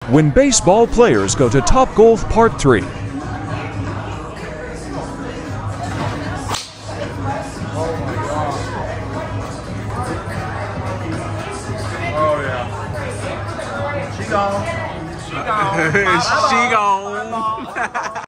when baseball players go to TopGolf Part 3. Oh yeah. She gone. She gone. She gone.